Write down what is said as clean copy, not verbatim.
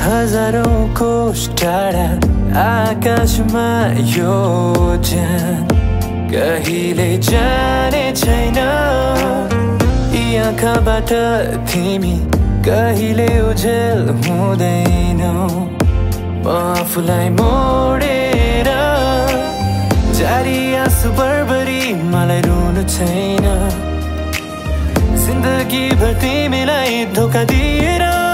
हजारौं कोस टाढा आकाशमा यो ज्यान कहिले जाने छैन। यी आँखाबाट तिमी कहिले ओझेल हुँदैनौ। म आफूलाई मोडेर जारी आँसु बर्बरी मलाई रुनु छैन। जिन्दगी भर तिमीलाई धोका दिएर